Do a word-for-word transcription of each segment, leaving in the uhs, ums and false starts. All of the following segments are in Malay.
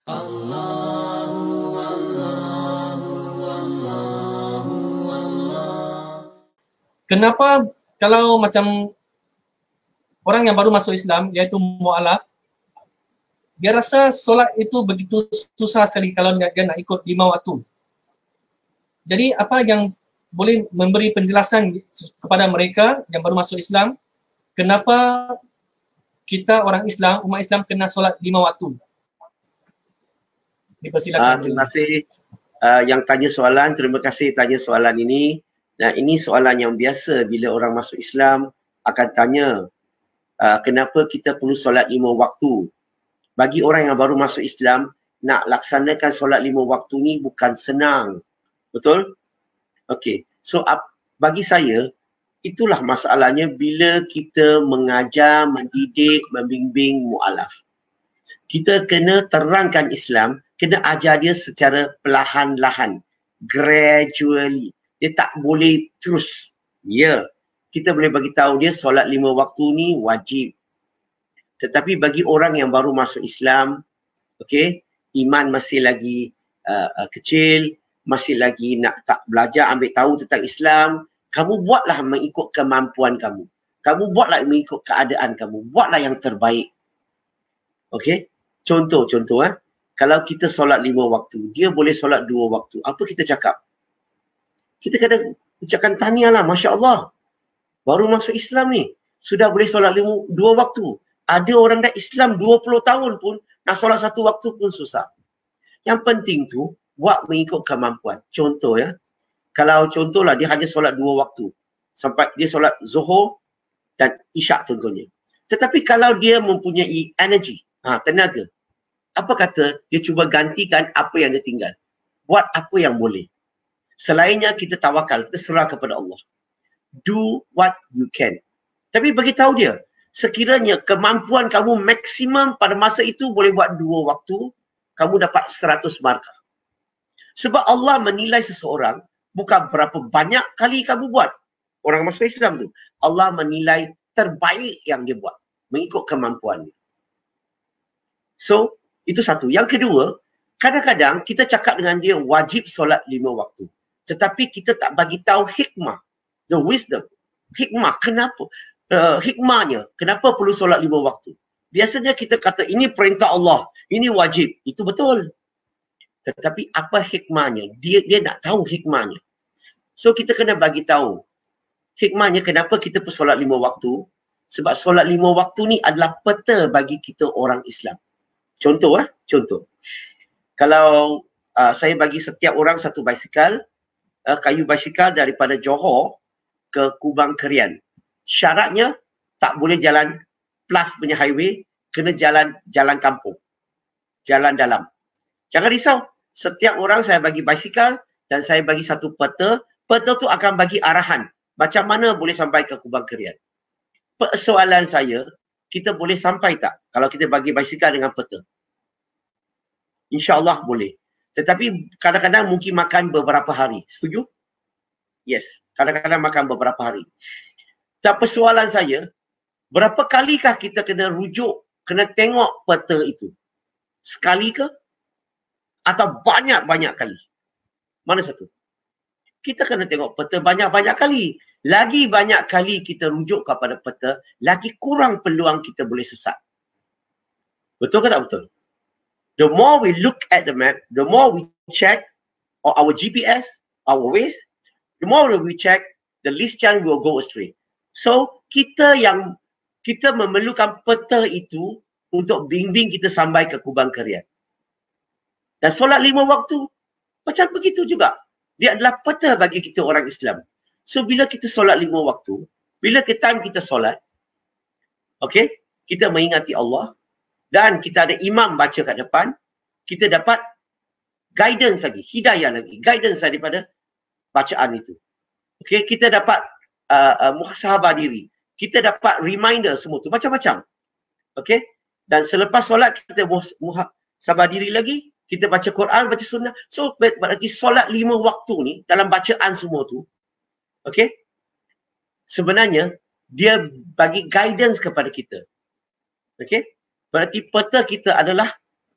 Allahu Allahu Allahu Allah. Kenapa kalau macam orang yang baru masuk Islam, iaitu mu'alaf, dia rasa solat itu begitu susah sekali kalau dia, dia nak ikut lima waktu. Jadi apa yang boleh memberi penjelasan kepada mereka yang baru masuk Islam, kenapa kita orang Islam, umat Islam kena solat lima waktu? Uh, terima kasih uh, yang tanya soalan, terima kasih tanya soalan ini. Nah, ini soalan yang biasa bila orang masuk Islam akan tanya uh, kenapa kita perlu solat lima waktu. Bagi orang yang baru masuk Islam, nak laksanakan solat lima waktu ni bukan senang. Betul? Okey. So, uh, bagi saya, itulah masalahnya bila kita mengajar, mendidik, membimbing mu'alaf. Kita kena terangkan Islam, kena ajar dia secara perlahan-lahan, gradually. Dia tak boleh terus. Ya, kita boleh bagi tahu dia solat lima waktu ni wajib. Tetapi bagi orang yang baru masuk Islam, okey, iman masih lagi uh, uh, kecil, masih lagi nak tak belajar ambil tahu tentang Islam, kamu buatlah mengikut kemampuan kamu. Kamu buatlah mengikut keadaan kamu. Buatlah yang terbaik. Okey? Contoh-contoh eh. Kalau kita solat lima waktu, dia boleh solat dua waktu. Apa kita cakap? Kita kena ucapkan tahniah lah, Masya Allah. Baru masuk Islam ni, sudah boleh solat lima, dua waktu. Ada orang dah Islam dua puluh tahun pun, nak solat satu waktu pun susah. Yang penting tu, buat mengikut kemampuan. Contoh ya, kalau contohlah dia hanya solat dua waktu. Sampai dia solat Zuhur dan Isyak contohnya. Tetapi kalau dia mempunyai energi, ha, tenaga, apa kata dia cuba gantikan apa yang dia tinggal. Buat apa yang boleh. Selainnya kita tawakal, kita serah kepada Allah. Do what you can. Tapi bagi tahu dia, sekiranya kemampuan kamu maksimum pada masa itu boleh buat dua waktu, kamu dapat seratus markah. Sebab Allah menilai seseorang bukan berapa banyak kali kamu buat. Orang masuk Islam tu, Allah menilai terbaik yang dia buat mengikut kemampuannya. So, itu satu. Yang kedua, kadang-kadang kita cakap dengan dia wajib solat lima waktu. Tetapi kita tak bagi tahu hikmah, the wisdom. Hikmah, kenapa? Uh, hikmahnya, kenapa perlu solat lima waktu? Biasanya kita kata ini perintah Allah, ini wajib. Itu betul. Tetapi apa hikmahnya? Dia dia nak tahu hikmahnya. So kita kena bagi tahu hikmahnya kenapa kita perlu solat lima waktu. Sebab solat lima waktu ni adalah peta bagi kita orang Islam. Contoh eh, contoh. Kalau uh, saya bagi setiap orang satu basikal, uh, kayu basikal daripada Johor ke Kubang Kerian. Syaratnya tak boleh jalan plus punya highway, kena jalan jalan kampung. Jalan dalam. Jangan risau, setiap orang saya bagi basikal dan saya bagi satu peta. Peta tu akan bagi arahan macam mana boleh sampai ke Kubang Kerian. Persoalan saya, kita boleh sampai tak kalau kita bagi basikal dengan peta? InsyaAllah boleh. Tetapi kadang-kadang mungkin makan beberapa hari. Setuju? Yes. Kadang-kadang makan beberapa hari. Tak persoalan saya, berapa kalikah kita kena rujuk, kena tengok peta itu? Sekali ke? Atau banyak-banyak kali? Mana satu? Kita kena tengok peta banyak-banyak kali. Lagi banyak kali kita rujuk kepada peta, lagi kurang peluang kita boleh sesat. Betul ke tak betul? The more we look at the map, the more we check or our G P S, our ways, the more we check, the least chance we will go astray. So, kita yang kita memerlukan peta itu untuk bimbing kita sampai ke Kubang Kerian. Dan solat lima waktu, macam begitu juga. Dia adalah peta bagi kita orang Islam. So, bila kita solat lima waktu, bila ke time kita solat, okay, kita mengingati Allah, dan kita ada imam baca kat depan, kita dapat guidance lagi, hidayah lagi, guidance daripada bacaan itu. Okay, kita dapat uh, uh, muhasabah diri, kita dapat reminder semua tu, macam-macam. Okay, dan selepas solat kita muhasabah diri lagi, kita baca Quran, baca sunnah. So, berarti solat lima waktu ni, dalam bacaan semua tu, okay, sebenarnya dia bagi guidance kepada kita. Okay, berarti peta kita adalah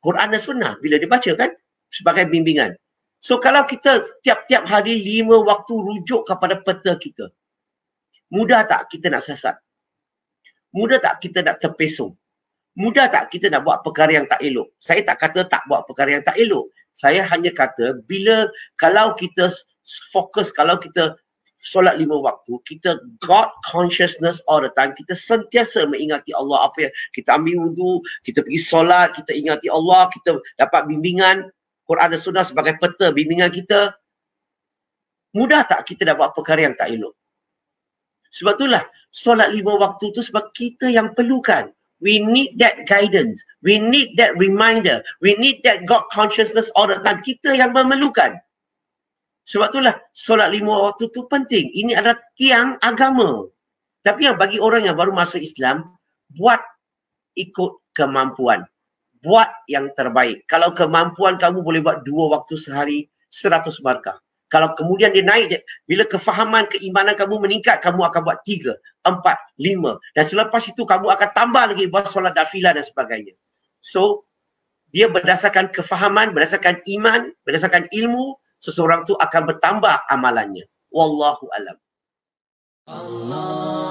Quran dan Sunnah bila dibaca kan sebagai bimbingan. So kalau kita tiap-tiap hari lima waktu rujuk kepada peta kita, mudah tak kita nak sesat? Mudah tak kita nak terpesong? Mudah tak kita nak buat perkara yang tak elok? Saya tak kata tak buat perkara yang tak elok. Saya hanya kata bila kalau kita fokus, kalau kita solat lima waktu, kita God consciousness all the time. Kita sentiasa mengingati Allah. Apa yang kita ambil wudu, kita pergi solat, kita ingati Allah, kita dapat bimbingan Quran dan Sunnah sebagai peta bimbingan kita. Mudah tak kita nak buat perkara yang tak elok? Sebab itulah solat lima waktu tu sebab kita yang perlukan. We need that guidance. We need that reminder. We need that God consciousness all the time. Kita yang memerlukan. Sebab itulah solat lima waktu tu penting. Ini adalah tiang agama. Tapi yang bagi orang yang baru masuk Islam, buat ikut kemampuan. Buat yang terbaik. Kalau kemampuan kamu boleh buat dua waktu sehari, seratus markah. Kalau kemudian dia naik, bila kefahaman, keimanan kamu meningkat, kamu akan buat tiga, empat, lima. Dan selepas itu kamu akan tambah lagi buat solat nafilah dan sebagainya. So, dia berdasarkan kefahaman, berdasarkan iman, berdasarkan ilmu, seseorang tu akan bertambah amalannya. Wallahu alam. Allah